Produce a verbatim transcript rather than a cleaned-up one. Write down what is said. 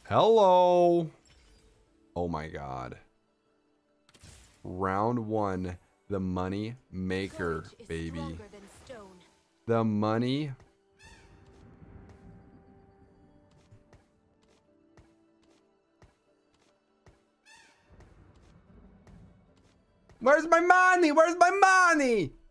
Hello. Oh my god. Round one. The money maker, baby. The money. Where's my money? Where's my money?